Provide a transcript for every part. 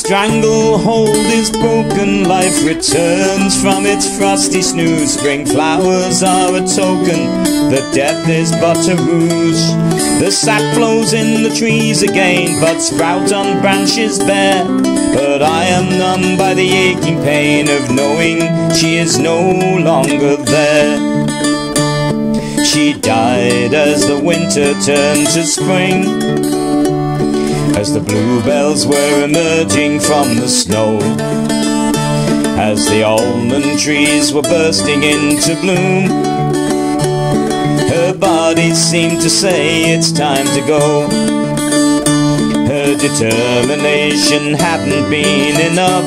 stranglehold is broken, life returns from its frosty snooze. Spring flowers are a token that death is but a ruse. The sap flows in the trees again, but sprout on branches bare. But I am numbed by the aching pain of knowing she is no longer there. She died as the winter turned to spring, as the bluebells were emerging from the snow, as the almond trees were bursting into bloom. Her body seemed to say it's time to go. Her determination hadn't been enough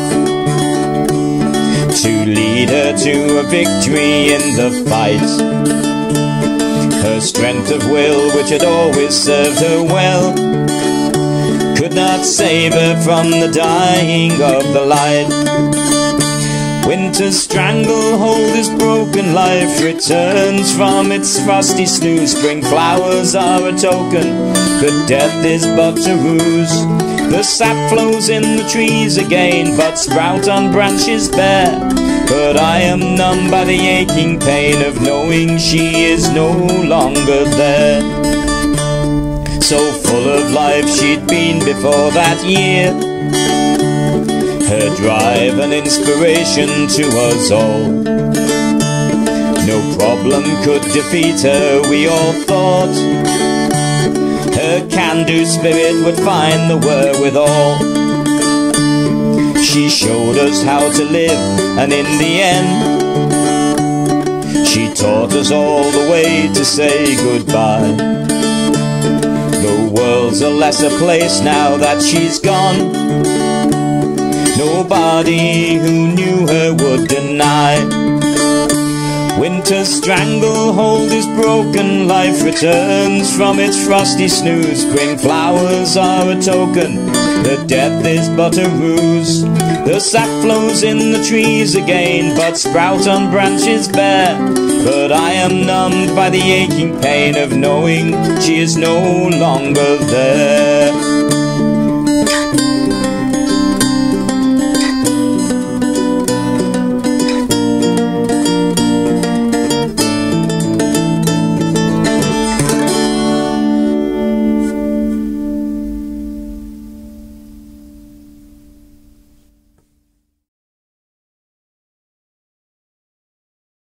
to lead her to a victory in the fight. Her strength of will, which had always served her well, could not save her from the dying of the light. Winter's stranglehold is broken, life returns from its frosty snooze. Spring flowers are a token that death is but a ruse. The sap flows in the trees again, but sprout on branches bare. But I am numbed by the aching pain of knowing she is no longer there. So full of life she'd been before that year, her drive and inspiration to us all. No problem could defeat her, we all thought. Her can-do spirit would find the wherewithal. She showed us how to live, and in the end she taught us all the way to say goodbye. The world's a lesser place now that she's gone. Nobody who knew her would deny. Winter's stranglehold is broken, life returns from its frosty snooze. Spring flowers are a token that death is but a ruse. The sap flows in the trees again, but sprout on branches bare. But I am numbed by the aching pain of knowing she is no longer there.